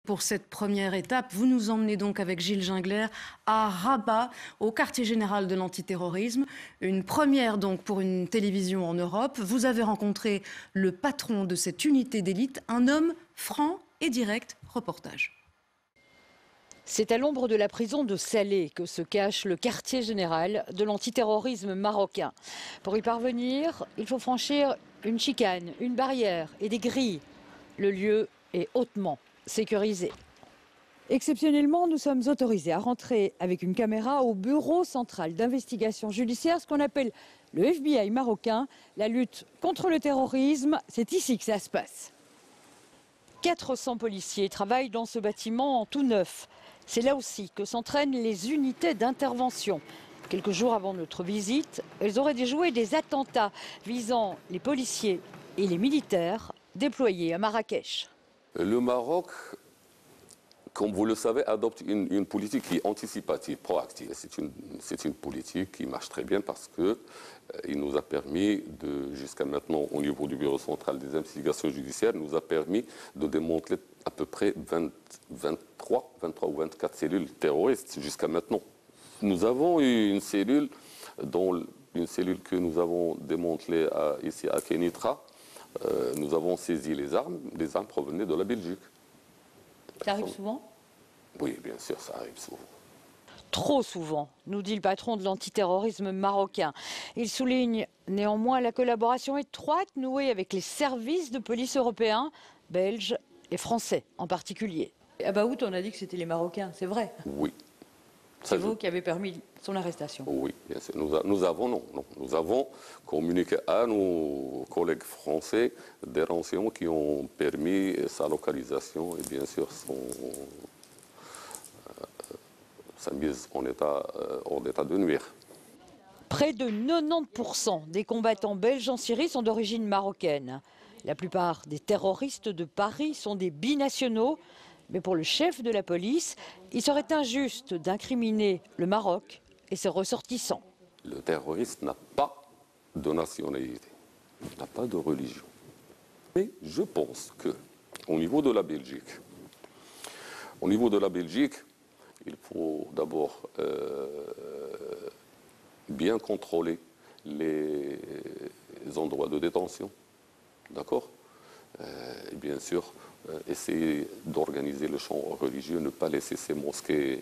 Pour cette première étape, vous nous emmenez donc avec Gilles Gingler à Rabat, au quartier général de l'antiterrorisme. Une première donc pour une télévision en Europe. Vous avez rencontré le patron de cette unité d'élite, un homme franc et direct. Reportage. C'est à l'ombre de la prison de Salé que se cache le quartier général de l'antiterrorisme marocain. Pour y parvenir, il faut franchir une chicane, une barrière et des grilles. Le lieu est hautement sécurisé. Exceptionnellement, nous sommes autorisés à rentrer avec une caméra au bureau central d'investigation judiciaire, ce qu'on appelle le FBI marocain. La lutte contre le terrorisme, c'est ici que ça se passe. 400 policiers travaillent dans ce bâtiment tout neuf. C'est là aussi que s'entraînent les unités d'intervention. Quelques jours avant notre visite, elles auraient déjoué des attentats visant les policiers et les militaires déployés à Marrakech. Le Maroc, comme vous le savez, adopte une politique qui est anticipative, proactive. C'est une politique qui marche très bien parce qu'il nous a permis, jusqu'à maintenant, au niveau du Bureau central des investigations judiciaires, nous a permis de démanteler à peu près 23 ou 24 cellules terroristes jusqu'à maintenant. Nous avons eu une cellule que nous avons démantelée ici à Kenitra. Nous avons saisi les armes provenaient de la Belgique. Ça arrive souvent ? Oui, bien sûr, ça arrive souvent. Trop souvent, nous dit le patron de l'antiterrorisme marocain. Il souligne néanmoins la collaboration étroite nouée avec les services de police européens, belges et français en particulier. À Baout, on a dit que c'était les Marocains, c'est vrai? Oui. C'est vous qui avez permis son arrestation? Oui, bien sûr. Nous avons communiqué à nos collègues français des renseignements qui ont permis sa localisation et bien sûr sa mise en état de nuire. Près de 90% des combattants belges en Syrie sont d'origine marocaine. La plupart des terroristes de Paris sont des binationaux. Mais pour le chef de la police, il serait injuste d'incriminer le Maroc et ses ressortissants. Le terroriste n'a pas de nationalité, n'a pas de religion. Mais je pense qu'au niveau de la Belgique, il faut d'abord bien contrôler les endroits de détention, d'accord ? Et bien sûr, essayer d'organiser le champ religieux, ne pas laisser ces mosquées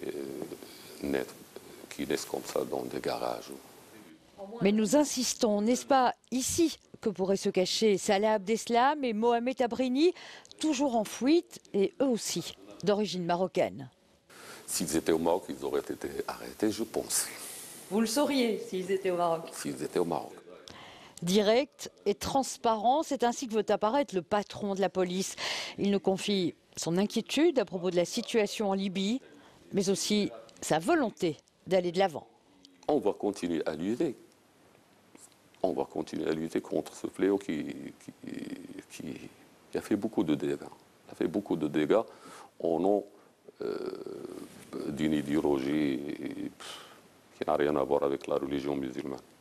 qui naissent comme ça dans des garages. Mais nous insistons, n'est-ce pas ici que pourraient se cacher Salah Abdeslam et Mohamed Abrini, toujours en fuite et eux aussi d'origine marocaine? S'ils étaient au Maroc, ils auraient été arrêtés, je pense. Vous le sauriez s'ils étaient au Maroc? S'ils étaient au Maroc. Direct et transparent, c'est ainsi que veut apparaître le patron de la police. Il nous confie son inquiétude à propos de la situation en Libye, mais aussi sa volonté d'aller de l'avant. On va continuer à lutter. On va continuer à lutter contre ce fléau qui a fait beaucoup de dégâts. Il a fait beaucoup de dégâts au nom d'une idéologie qui n'a rien à voir avec la religion musulmane.